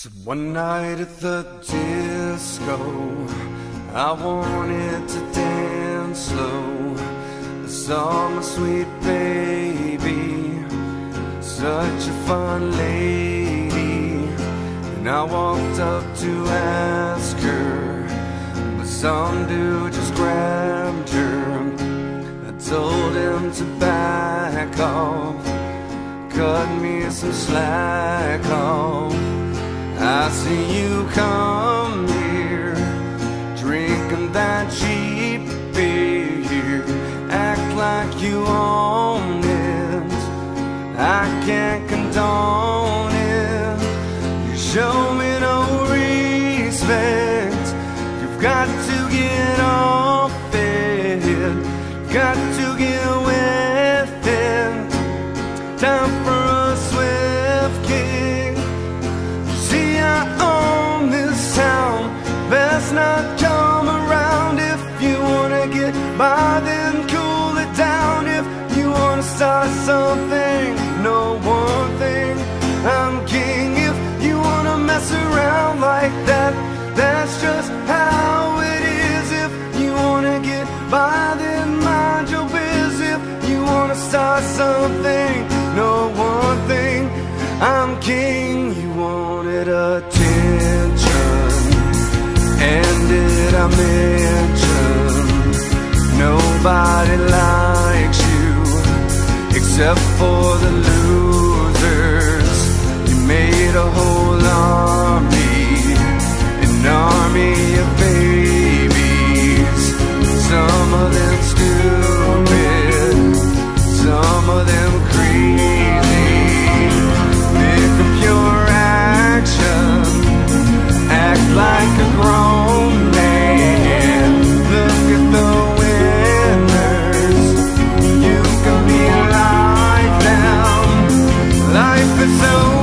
So one night at the disco, I wanted to dance slow. I saw my sweet baby, such a fine lady, and I walked up to ask her, but some dude just grabbed her. I told him to back off, cut me some slack off. I see you come here, drinking that cheap beer, act like you own it, I can't condone it. You show me no respect, you've got to get off it, got to get with it. Time for a swift kick. See, I own this town, best not come around. If you wanna get by, then cool it down. If you wanna start something, know one thing, I'm king. If you wanna mess around like that, that's just how it is. If you wanna get by, then mind your biz. If you wanna start something, know one thing, I'm king. You wanted attention, and did I mention nobody likes you except for the losers? You made a whole army, an army of babies, some of them stupid, some of them crazy. Pick up your action, act like a grown man. Look at the winners, you can be like them. Life is so